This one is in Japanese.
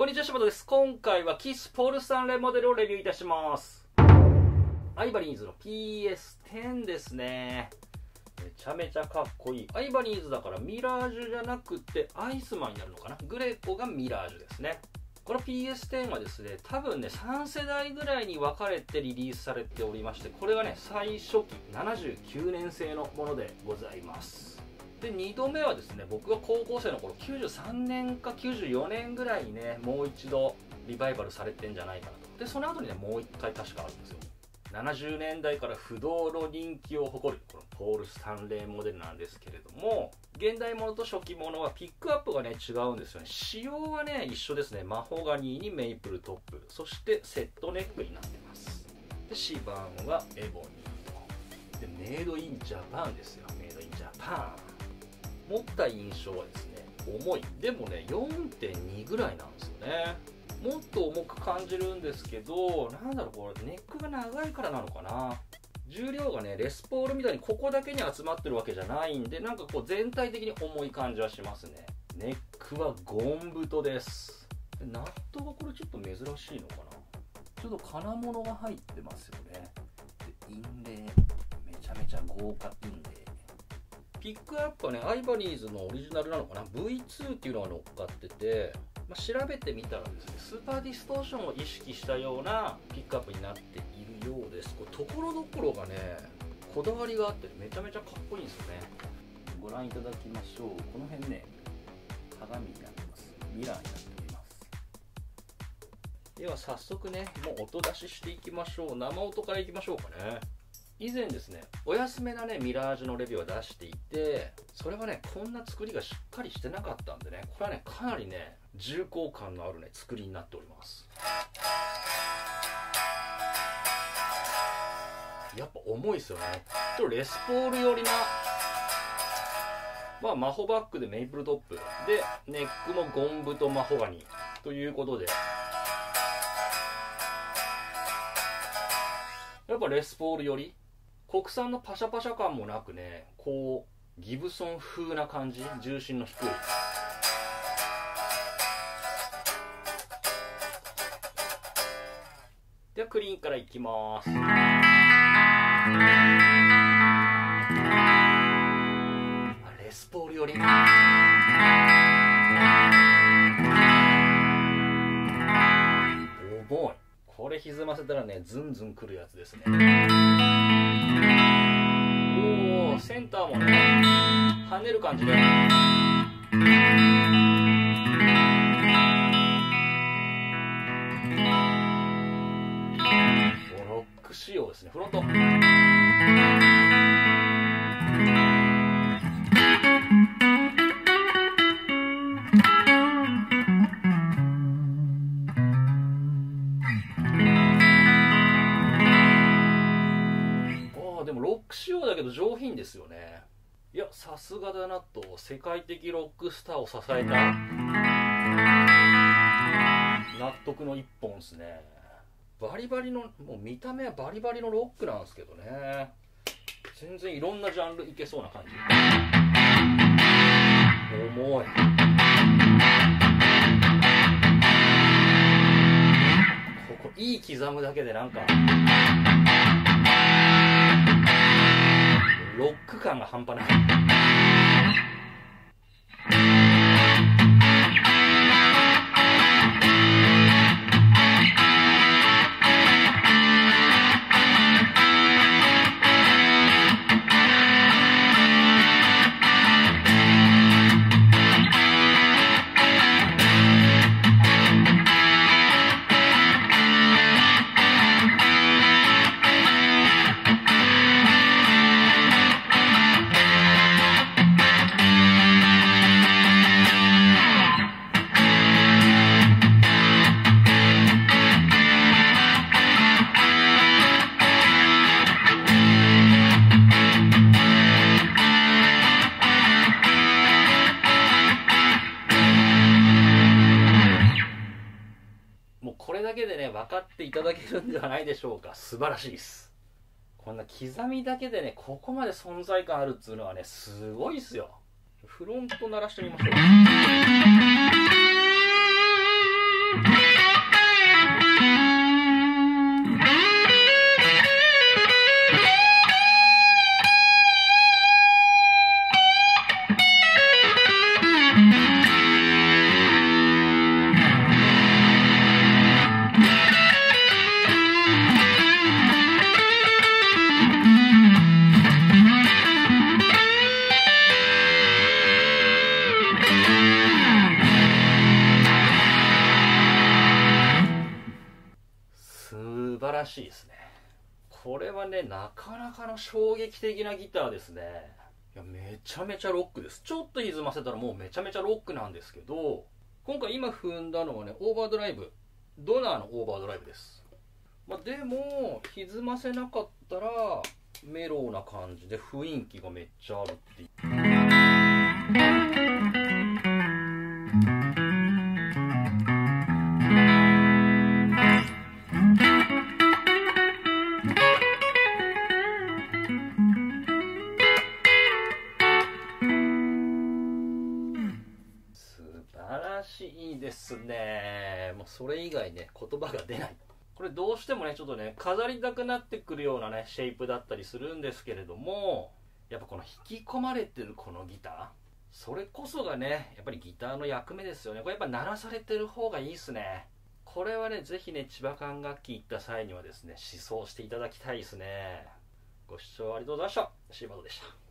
こんにちは、柴田です。今回はキスポルスタンレモデルをレビューいたします。アイバリーズの PS10 ですね。めちゃめちゃかっこいい。アイバリーズだからミラージュじゃなくてアイスマンになるのかな。グレコがミラージュですね。この PS10 はですね、多分ね3世代ぐらいに分かれてリリースされておりまして、これがね最初期79年製のものでございます。で2度目はですね、僕が高校生の頃93年か94年ぐらいにねもう一度リバイバルされてんじゃないかなと。でその後にねもう一回確かあるんですよ。70年代から不動の人気を誇るこのポール・スタンレーモデルなんですけれども、現代ものと初期ものはピックアップがね違うんですよね。仕様はね一緒ですね。マホガニーにメイプルトップ、そしてセットネックになってます。で指板はエボニーと。でメイドインジャパンですよ。メイドインジャパン。持った印象はですね、重い。でもね 4.2 ぐらいなんですよね。もっと重く感じるんですけど、なんだろう、これネックが長いからなのかな。重量がねレスポールみたいにここだけに集まってるわけじゃないんで、なんかこう全体的に重い感じはしますね。ネックはゴン太です。でナットがこれちょっと珍しいのかな。ちょっと金物が入ってますよね。でインレイ、めちゃめちゃ豪華インレイ。ピックアップはねアイバニーズのオリジナルなのかな。 V2 っていうのが乗っかってて、調べてみたらですね、スーパーディストーションを意識したようなピックアップになっているようです。これところどころがねこだわりがあってめちゃめちゃかっこいいんですよね。ご覧いただきましょう。この辺ね鏡になってます。ミラーになっております。では早速ねもう音出ししていきましょう。生音からいきましょうかね。以前ですねお安めなねミラージュのレビューを出していて、それはねこんな作りがしっかりしてなかったんでね、これはねかなりね重厚感のあるね作りになっております。やっぱ重いですよね。ちょっとレスポール寄りな、マホバックでメイプルトップでネックもゴン太マホガニということで、やっぱレスポール寄り、国産のパシャパシャ感もなくね、こうギブソン風な感じ、重心の低い。ではクリーンからいきます。レスポール寄り。重い。これ歪ませたらねズンズンくるやつですね。おお、センターもね跳ねる感じで、ロック仕様ですね。フロントでもロック仕様だけど上品ですよね。いやさすがだなと、世界的ロックスターを支えた納得の一本ですね。バリバリの、もう見た目はバリバリのロックなんですけどね、全然いろんなジャンルいけそうな感じ。重い。ここいい刻むだけでなんかロック感が半端ない。これだけでね分かっていただけるんではないでしょうか。素晴らしいです。こんな刻みだけでねここまで存在感あるっていうのはねすごいっすよ。フロント鳴らしてみましょう。 晴らしいですね。これはね、なかなかの衝撃的なギターですね。いや、めちゃめちゃロックです。ちょっと歪ませたらもうめちゃめちゃロックなんですけど、今回今踏んだのはね、オーバードライブ、ドナーのオーバードライブです。でも歪ませなかったらメローな感じで雰囲気がめっちゃあるっていう。素晴らしいですね。もうそれ以外ね、言葉が出ない。これどうしてもね、ちょっとね、飾りたくなってくるようなね、シェイプだったりするんですけれども、やっぱこの引き込まれてるこのギター、それこそがね、やっぱりギターの役目ですよね。これやっぱ鳴らされてる方がいいっすね。これはね、ぜひね、千葉管楽器行った際にはですね、試奏していただきたいですね。ご視聴ありがとうございました。シーバードでした。